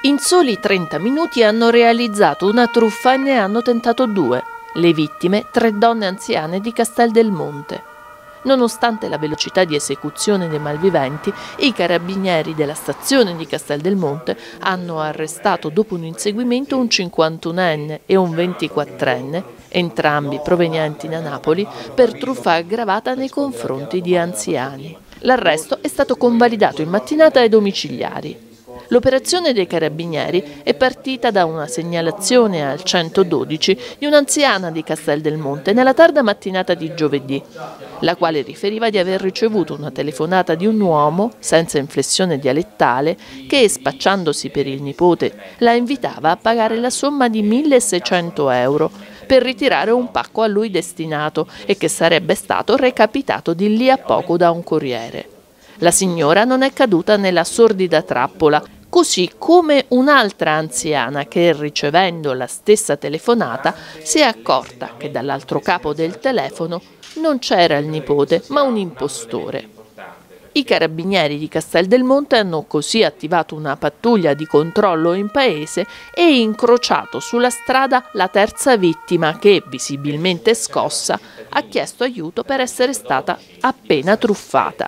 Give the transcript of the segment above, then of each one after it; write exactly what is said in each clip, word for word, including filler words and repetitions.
In soli trenta minuti hanno realizzato una truffa e ne hanno tentato due. Le vittime, tre donne anziane di Castel del Monte. Nonostante la velocità di esecuzione dei malviventi, i carabinieri della stazione di Castel del Monte hanno arrestato dopo un inseguimento un cinquantunenne e un ventiquattrenne, entrambi provenienti da Napoli, per truffa aggravata nei confronti di anziani. L'arresto è stato convalidato in mattinata ai domiciliari. L'operazione dei carabinieri è partita da una segnalazione al centododici di un'anziana di Castel del Monte nella tarda mattinata di giovedì, la quale riferiva di aver ricevuto una telefonata di un uomo, senza inflessione dialettale, che, spacciandosi per il nipote, la invitava a pagare la somma di milleseicento euro per ritirare un pacco a lui destinato e che sarebbe stato recapitato di lì a poco da un corriere. La signora non è caduta nella sordida trappola, così come un'altra anziana che, ricevendo la stessa telefonata, si è accorta che dall'altro capo del telefono non c'era il nipote, ma un impostore. I carabinieri di Castel del Monte hanno così attivato una pattuglia di controllo in paese e incrociato sulla strada la terza vittima che, visibilmente scossa, ha chiesto aiuto per essere stata appena truffata.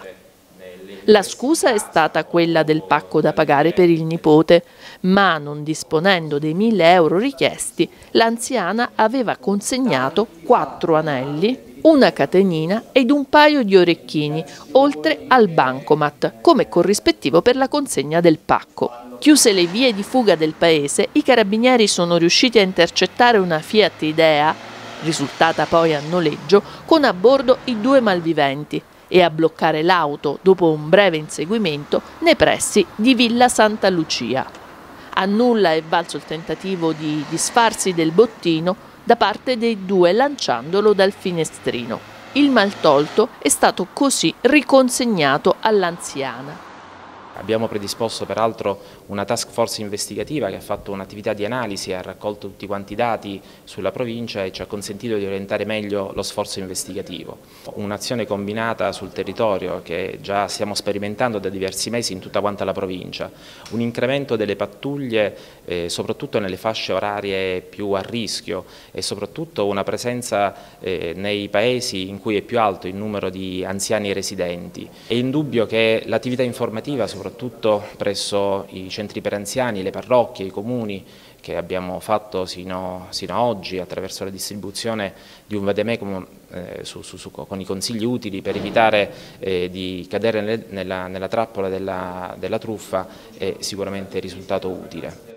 La scusa è stata quella del pacco da pagare per il nipote, ma non disponendo dei mille euro richiesti, l'anziana aveva consegnato quattro anelli, una catenina ed un paio di orecchini, oltre al bancomat, come corrispettivo per la consegna del pacco. Chiuse le vie di fuga del paese, i carabinieri sono riusciti a intercettare una Fiat Idea, risultata poi a noleggio, con a bordo i due malviventi, e a bloccare l'auto dopo un breve inseguimento nei pressi di Villa Santa Lucia. A nulla è valso il tentativo di disfarsi del bottino da parte dei due lanciandolo dal finestrino. Il maltolto è stato così riconsegnato all'anziana. Abbiamo predisposto peraltro una task force investigativa che ha fatto un'attività di analisi, ha raccolto tutti quanti i dati sulla provincia e ci ha consentito di orientare meglio lo sforzo investigativo. Un'azione combinata sul territorio che già stiamo sperimentando da diversi mesi in tutta quanta la provincia, un incremento delle pattuglie eh, soprattutto nelle fasce orarie più a rischio e soprattutto una presenza eh, nei paesi in cui è più alto il numero di anziani residenti. È indubbio che l'attività informativa soprattutto presso i centri per anziani, le parrocchie, i comuni che abbiamo fatto sino, sino a oggi attraverso la distribuzione di un vademecum eh, su, su, su, con i consigli utili per evitare eh, di cadere nel, nella, nella trappola della, della truffa è sicuramente risultato utile.